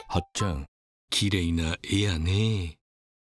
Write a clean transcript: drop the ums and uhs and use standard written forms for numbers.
はっちゃん、きれいな絵やね。